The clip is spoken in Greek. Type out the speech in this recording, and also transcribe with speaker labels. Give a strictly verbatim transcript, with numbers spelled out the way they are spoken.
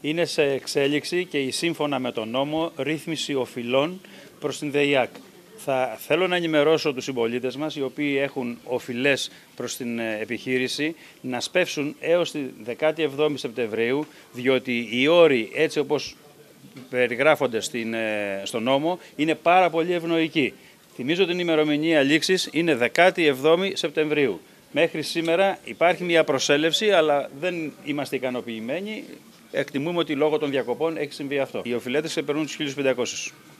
Speaker 1: Είναι σε εξέλιξη και η σύμφωνα με τον νόμο ρύθμιση οφειλών προς την ΔΕΙΑΚ. Θα θέλω να ενημερώσω τους συμπολίτες μας, οι οποίοι έχουν οφειλές προς την επιχείρηση, να σπεύσουν έως τη δεκάτη εβδόμη Σεπτεμβρίου, διότι οι όροι έτσι όπως περιγράφονται στην, στον νόμο είναι πάρα πολύ ευνοϊκοί. Θυμίζω την ημερομηνία λήξης είναι δεκάτη εβδόμη Σεπτεμβρίου. Μέχρι σήμερα υπάρχει μια προσέλευση, αλλά δεν είμαστε ικανοποιημένοι. Εκτιμούμε ότι λόγω των διακοπών έχει συμβεί αυτό. Οι οφειλέτες ξεπερνούν τους χίλιους πεντακόσιους.